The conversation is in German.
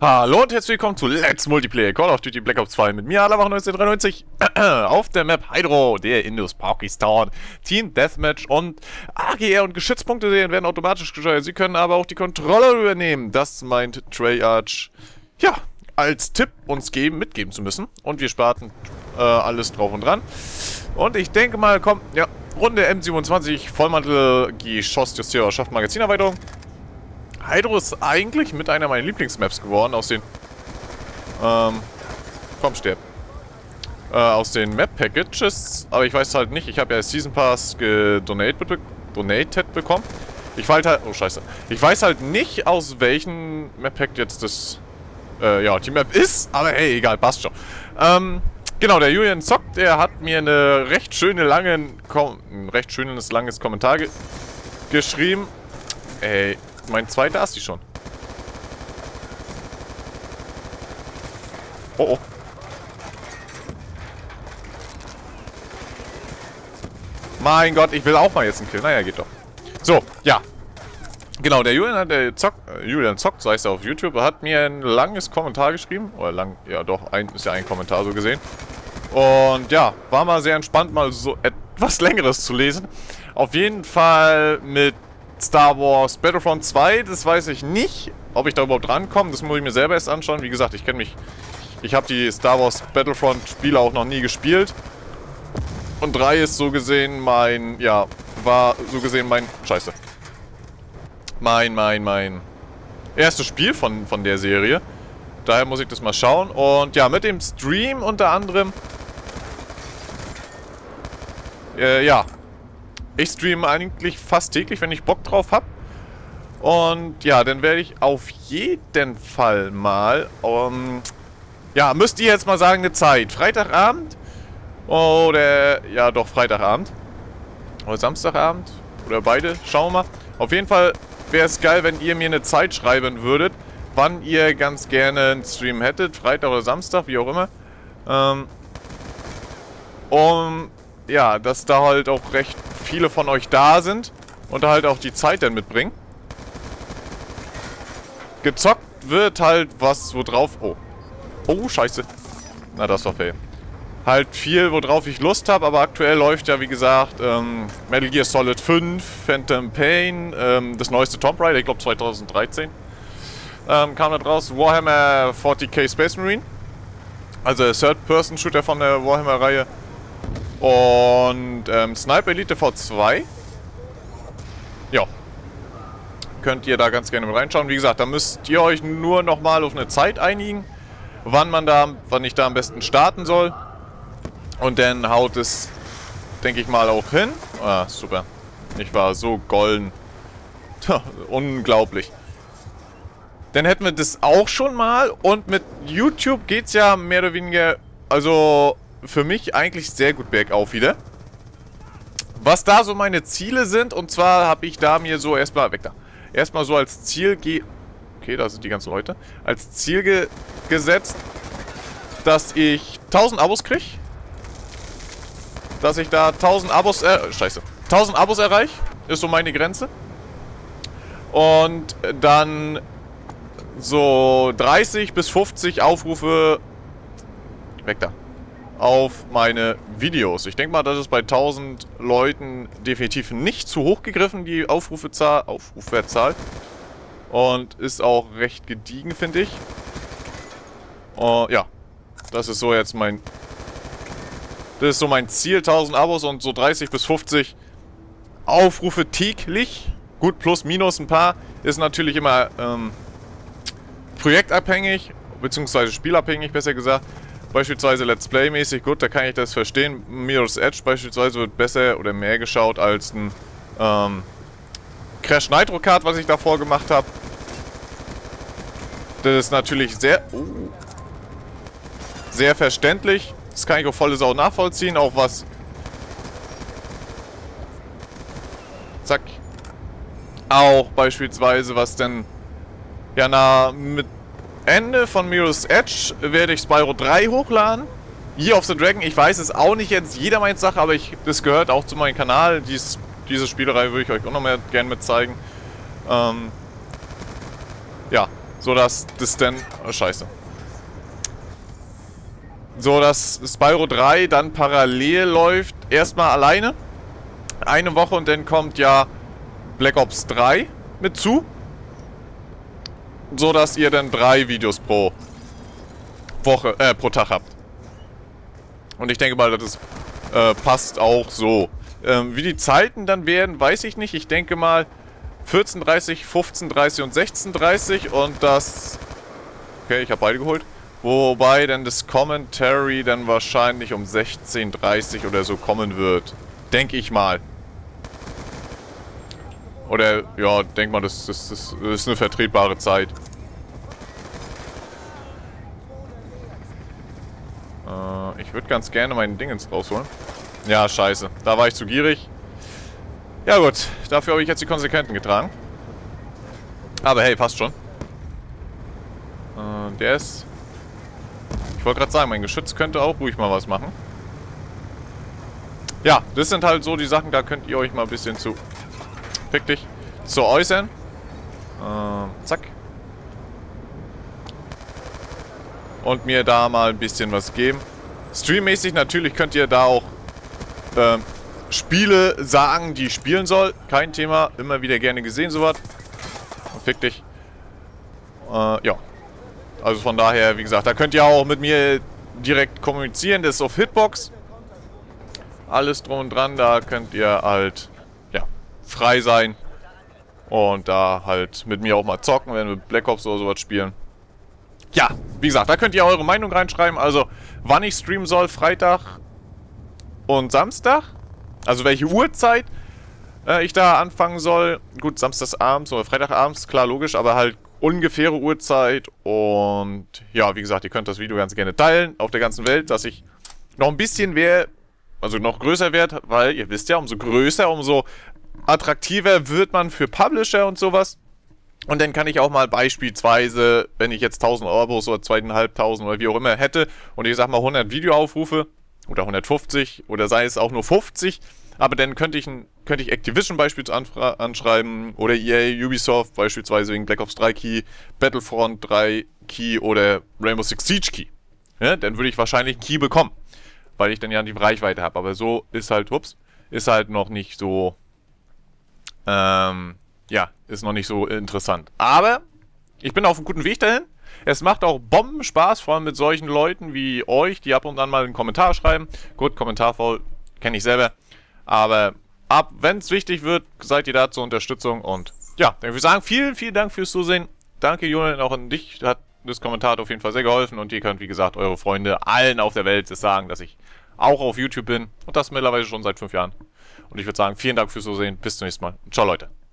Hallo und herzlich willkommen zu Let's Multiplayer Call of Duty Black Ops 2 mit mir, Alawach 1993, auf der Map Hydro, der Indus-Pakistan, Team Deathmatch und AGR und Geschützpunkte sehen werden automatisch gesteuert. Sie können aber auch die Kontrolle übernehmen. Das meint Treyarch, ja, als Tipp uns mitgeben zu müssen. Und wir starten alles drauf und dran. Und ich denke mal, komm, ja, Runde M27, Vollmantel, Geschossjustierer, schafft Magazinerweiterung. Hydro ist eigentlich mit einer meiner Lieblingsmaps geworden aus den... komm, stirb. Aus den Map-Packages. Aber ich weiß halt nicht, ich habe ja Season Pass donated bekommen. Ich weiß halt... Oh, scheiße. Ich weiß halt nicht, aus welchem Map-Pack jetzt das... ja, die Map ist. Aber hey, egal, passt schon. Genau, der Julian zockt, der hat mir eine recht schöne ein recht schönes langes Kommentar geschrieben. Ey... Mein zweiter Asti schon. Oh, oh. Mein Gott, ich will auch mal jetzt einen Kill. Naja, geht doch. So, ja. Genau, der Julian, Julian zockt, so heißt er auf YouTube, hat mir ein langes Kommentar geschrieben. Oder lang, ja doch, ist ja ein Kommentar so gesehen. Und ja, war mal sehr entspannt, mal so etwas Längeres zu lesen. Auf jeden Fall mit Star Wars Battlefront 2, das weiß ich nicht, ob ich da überhaupt rankomme. Das muss ich mir selber erst anschauen. Wie gesagt, ich habe die Star Wars Battlefront Spiele auch noch nie gespielt. Und 3 ist so gesehen mein, ja, war so gesehen mein, scheiße. Mein erstes Spiel von der Serie. Daher muss ich das mal schauen. Und ja, mit dem Stream unter anderem, ja. Ich streame eigentlich fast täglich, wenn ich Bock drauf habe. Und ja, dann werde ich auf jeden Fall mal, ja, müsst ihr jetzt mal sagen, eine Zeit. Freitagabend oder, ja doch, Freitagabend. Oder Samstagabend oder beide, schauen wir mal. Auf jeden Fall wäre es geil, wenn ihr mir eine Zeit schreiben würdet, wann ihr ganz gerne einen Stream hättet. Freitag oder Samstag, wie auch immer. Ja, dass da halt auch recht viele von euch da sind und da halt auch die Zeit dann mitbringen. Gezockt wird halt was, worauf... Oh. Oh, scheiße. Na, das war fail. Halt viel, worauf ich Lust habe, aber aktuell läuft ja, wie gesagt, Metal Gear Solid 5, Phantom Pain, das neueste Tomb Raider, ich glaube 2013. Kam da draus. Warhammer 40k Space Marine. Also Third-Person-Shooter von der Warhammer-Reihe. Und Sniper Elite V2. Ja. Könnt ihr da ganz gerne mit reinschauen. Wie gesagt, da müsst ihr euch nur nochmal auf eine Zeit einigen, wann ich da am besten starten soll. Und dann haut es, denke ich mal, auch hin. Ah, super. Ich war so golden. Unglaublich. Dann hätten wir das auch schon mal. Und mit YouTube geht es ja mehr oder weniger, also für mich eigentlich sehr gut bergauf wieder. Was da so meine Ziele sind, und zwar habe ich da mir so erstmal so als Ziel okay, da sind die ganzen Leute. Als Ziel gesetzt, dass ich 1000 Abos kriege. Dass ich da 1000 Abos 1000 Abos erreiche, ist so meine Grenze. Und dann so 30 bis 50 Aufrufe auf meine Videos. Ich denke mal, das ist bei 1000 Leuten definitiv nicht zu hoch gegriffen, die Aufrufzahl. Und ist auch recht gediegen, finde ich. Ja, das ist so jetzt mein... Das ist so mein Ziel, 1000 Abos und so 30 bis 50 Aufrufe täglich. Gut, plus, minus ein paar. Ist natürlich immer projektabhängig, beziehungsweise spielabhängig, besser gesagt. Beispielsweise Let's Play-mäßig, gut, da kann ich das verstehen. Mirror's Edge beispielsweise wird besser oder mehr geschaut als ein Crash Nitro Kart, was ich davor gemacht habe. Das ist natürlich sehr verständlich. Das kann ich auch volle Sau nachvollziehen, auch was... Zack. Auch beispielsweise, was denn... Ja, mit Ende von Mirror's Edge werde ich Spyro 3 hochladen. Year of the Dragon, ich weiß, ist auch nicht jetzt jedermanns Sache, aber das gehört auch zu meinem Kanal. Diese Spielerei würde ich euch auch noch mehr gerne mit zeigen. Ja, So dass das dann... Oh, scheiße. So dass Spyro 3 dann parallel läuft. Erstmal alleine. Eine Woche und dann kommt ja Black Ops 3 mit zu. So dass ihr dann 3 Videos pro Woche, pro Tag habt. Und ich denke mal, das passt auch so. Wie die Zeiten dann werden, weiß ich nicht. Ich denke mal 14:30, 15:30 und 16:30 und das... Okay, ich habe beide geholt. Wobei dann das Commentary dann wahrscheinlich um 16:30 oder so kommen wird. Denke ich mal. Oder, ja, denk mal, das ist eine vertretbare Zeit. Ich würde ganz gerne meinen Dingens rausholen. Ja, scheiße. Da war ich zu gierig. Ja gut, dafür habe ich jetzt die Konsequenzen getragen. Aber hey, passt schon. Der ist... Ich wollte gerade sagen, mein Geschütz könnte auch ruhig mal was machen. Ja, das sind halt so die Sachen, da könnt ihr euch mal ein bisschen zu... Fick dich. Zu äußern. Zack. Und mir da mal ein bisschen was geben. Streammäßig natürlich könnt ihr da auch Spiele sagen, die ich spielen soll. Kein Thema. Immer wieder gerne gesehen, sowas. Fick dich. Ja. Also von daher, wie gesagt, da könnt ihr auch mit mir direkt kommunizieren. Das ist auf Hitbox. Alles drum und dran. Da könnt ihr halt, ja, frei sein. Und da halt mit mir auch mal zocken, wenn wir Black Ops oder sowas spielen. Ja, wie gesagt, da könnt ihr eure Meinung reinschreiben. Also, wann ich streamen soll, Freitag und Samstag. Also, welche Uhrzeit ich da anfangen soll. Gut, samstagsabends oder Freitagabends, klar, logisch, aber halt ungefähre Uhrzeit. Und ja, wie gesagt, ihr könnt das Video ganz gerne teilen auf der ganzen Welt, dass ich noch ein bisschen also noch größer werde, weil ihr wisst ja, umso größer, umso attraktiver wird man für Publisher und sowas. Und dann kann ich auch mal beispielsweise, wenn ich jetzt 1000 Euros oder 2500 oder wie auch immer hätte und ich sag mal 100 Videoaufrufe oder 150 oder sei es auch nur 50, aber dann könnte ich Activision beispielsweise anschreiben oder EA, Ubisoft beispielsweise wegen Black Ops 3 Key, Battlefront 3 Key oder Rainbow Six Siege Key. Ja, dann würde ich wahrscheinlich einen Key bekommen, weil ich dann ja die Reichweite habe. Aber so ist halt, ist halt noch nicht so... ja, ist noch nicht so interessant. Aber ich bin auf einem guten Weg dahin. Es macht auch Bombenspaß, vor allem mit solchen Leuten wie euch, die ab und an mal einen Kommentar schreiben. Gut, kommentarvoll kenne ich selber. Aber wenn es wichtig wird, seid ihr da zur Unterstützung. Und ja, dann würde ich sagen, vielen, vielen Dank fürs Zusehen. Danke, Julian, auch an dich. Hat das Kommentar auf jeden Fall sehr geholfen. Und ihr könnt, wie gesagt, eure Freunde allen auf der Welt sagen, dass ich auch auf YouTube bin. Und das mittlerweile schon seit 5 Jahren. Und ich würde sagen, vielen Dank fürs Zusehen. Bis zum nächsten Mal. Ciao, Leute.